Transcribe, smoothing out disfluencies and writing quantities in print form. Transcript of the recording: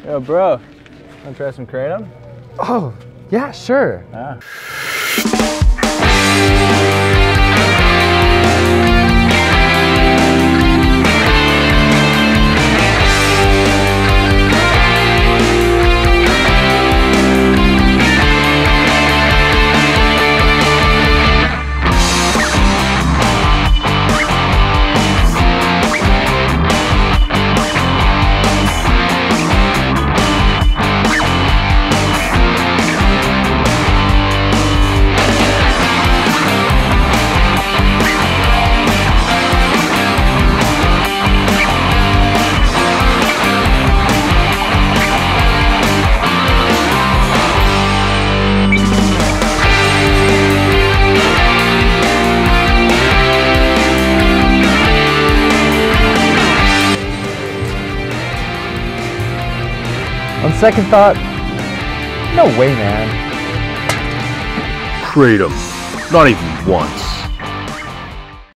Yo, bro, wanna try some kratom? Oh, yeah, sure. Ah. On second thought, no way, man. Kratom. Not even once.